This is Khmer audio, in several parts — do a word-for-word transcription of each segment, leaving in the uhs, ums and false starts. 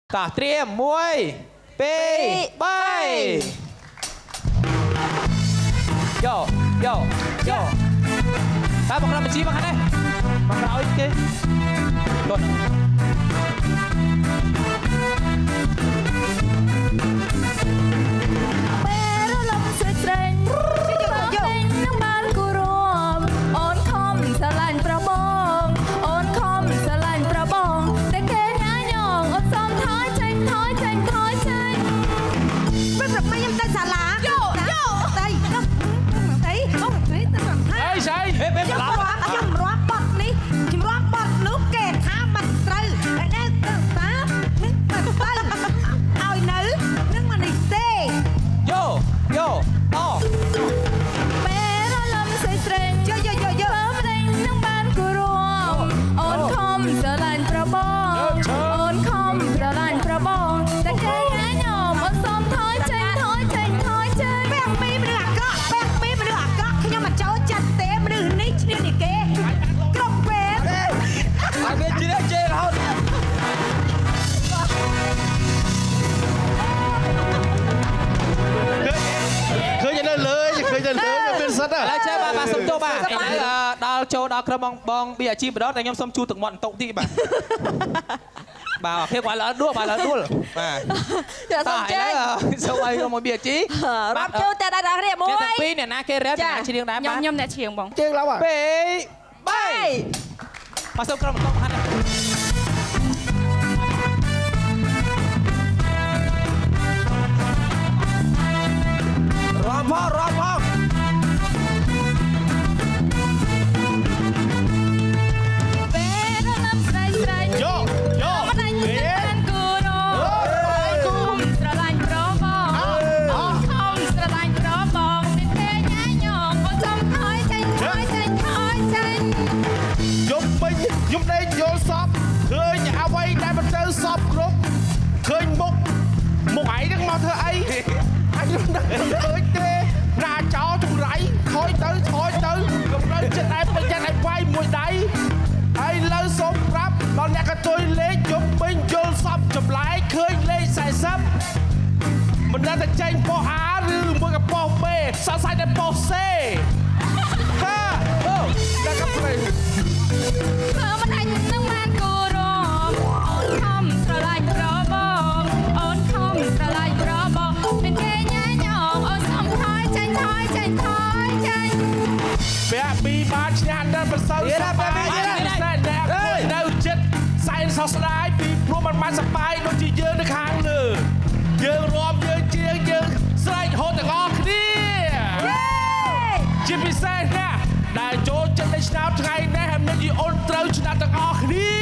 តោះត្រៀមមួយពីរបីយកយកយកតែមកក្រុមបញ្ជីមកខាងនេះមកក្រោយគេកូនពេលរលំស្រីស្រេងយកនឹងបានគូរួមអូនខំស្រឡាញ់ប្របងអូនខំស្រឡាញ់ប្របងតែគេញ៉ាញងអូនសុំថយចេញថយចេញថយចេញពេលប្រមាញខ្ញុំទៅសាលាយកយកទៅទៅអូទៅទៅទៅអីស្អីហេពេលខ្ញុំរាប់ខ្ញុំរាប់បត់នេះខ្ញុំរាប់បត់នោះគេថាមិនត្រូវតែទៅតានឹងទៅទៅឲ្យនៅនឹងមិននេះទេយកយកអពេលរលំស្រីស្រេងយកយកយកយកម្ដេចនឹងបានគូរួមអូនខំស្រឡាញ់ប្របងអូនខំស្រឡាញ់ប្របងតែគេញ៉ាញងអូនសុំថយចេញថយចេញថយចេញបែកពីមនុស្សអាក្រក់បែកពីមនុស្សអាក្រក់ខ្ញុំមិនចូលចិត្តទេមនុស្សនេះឈ្នះនេះគេគ្រប់ពេលអត់មានជិះជិះរហូតឃើញនៅលើឃើញនៅលើមានសិតឥឡូវចេះបាទបាទសុំទោសបាទឥឡូវដល់ចូលដល់ក្រុមបងបងប៊ីអាជីម្ដងតែខ្ញុំសុំជួទឹកមាត់បន្តុកទីបាទបាទភាពគាត់ឡើងដួលបាទឡើងដួលបាទចាសុំចេះសូមឲ្យក្រុមប៊ីអាជីរាប់ចូលតែដល់គ្នាមួយទាំងពីរអ្នកណាគេរ៉េបអ្នកណាឈ្នះដែរបាទខ្ញុំខ្ញុំអ្នកឈៀងបងជើងឡើងពីរបីមកសុំក្រុមបន្តុកខាងនេះរំផងរំផងពេលរលំស្រីស្រេងយកយកមិនដឹងបានគូរគូស្រឡាញ់ប្របងអូនខំស្រឡាញ់ប្របងតែគេញ៉ាញងអូនសុំថយចេញថយចេញថយចេញយប់ពេញខ្ញុំដេកយល់សពឃើញអ្វីដែលមិនទៅសពគ្រប់ឃើញមុខមុខឯងនឹងមកធ្វើអីអញខ្ញុំដឹងឃើញទេណាចោលចង្រៃថយទៅថយទៅកំណត់ចិត្តឯងប្រយ័ត្នឲ្យវាយមួយដៃហើយលើសូមប្រាប់ដល់អ្នកកតុយលេខយប់ពេញយល់សពចម្លែកឃើញលេខสี่สิบមិនដឹងតែចេញប៉ុស A ឬមួយក៏ប៉ុស B សរសៃតែប៉ុស C ហាអូតែក៏ព្រៃធ្វើមិនអញនឹងបានគូរអូនខំស្រឡាញ់ប្របងអូនខំស្រឡាញ់ប្របងតែគេញ៉ាញងអូនសុំថយចេញថយចេញថយចេញពាក់ពីបានឈ្នះដល់ប្រសើរសប្បាយតែអ្នកនៅចិត្តសែនសោកស្ដាយពីព្រោះมันបានសប្បាយដូចជាយើងនៅខាងលើយើងរួមយើងជាយើងស្រែកហូតទាំងអស់គ្នាជាពិសេសណាស់ដែលចូលចិត្តលេងឆ្នោតថ្ងៃនេះហើយមានយីអូនត្រូវឆ្នោតទាំងអស់គ្នា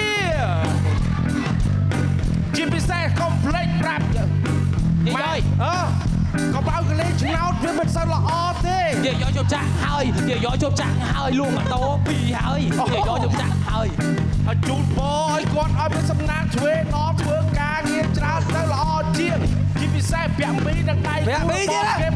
ជាពិសេសកុំភ្លេចប្រាប់ម៉ែអើកុំឲ្យកលេងឆ្នោតវាមិនសូវល្អទេយកយកជប់ចាក់ហើយយកយកជប់ចាក់ហើយលួងម៉ូតូពីរហើយយកយកជប់ចាក់ហើយឲ្យជូនពរឲ្យគាត់ឲ្យមានសំណាងឆ្វេងនាំធ្វើការងារច្រើនទៅល្អជាងជាពិសេសពាក់មីនឹងដៃពាក់មីទៀត